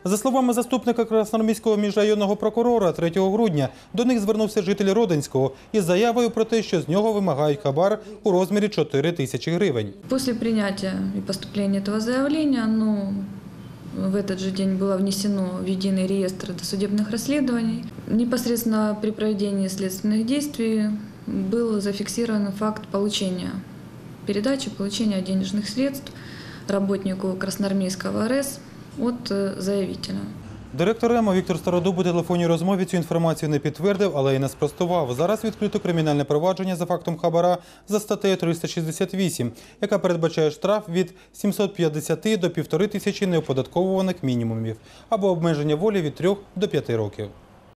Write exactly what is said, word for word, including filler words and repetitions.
За словами заступника Красноармійського міжрайонного прокурора, третього грудня до них звернувся житель Родинського із заявою про те, що з нього вимагають хабар у розмірі чотири тисячі гривень. После принятия и поступления этого заявления, ну, в этот же день было внесено в единый реестр досудебных расследований. Непосредственно при проведении следственных действий был зафиксирован факт получения передачи, получения денежных средств работнику Красноармейского эр эс от заявителя. Директор РЕМа Віктор Стародуб у телефонній розмові цю інформацію не підтвердив, але й не спростував. Зараз відкрито кримінальне провадження за фактом хабара за статтею триста шістдесят вісім, яка передбачає штраф від сімсот п'ятдесят до півтори тисячі неоподатковуваних мінімумів або обмеження волі від трьох до п'яти років.